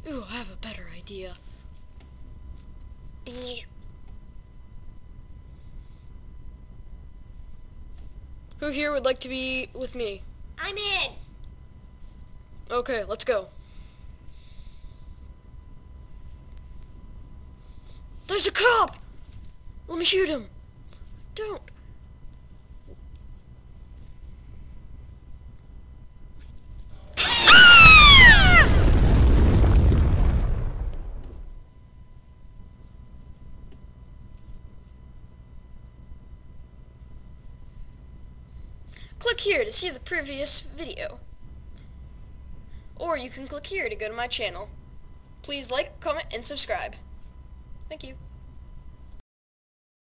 Ooh, I have a better idea. Who here would like to be with me? I'm in. Okay, let's go. There's a cop! Let me shoot him. Don't. Click here to see the previous video. Or you can click here to go to my channel. Please like, comment, and subscribe. Thank you.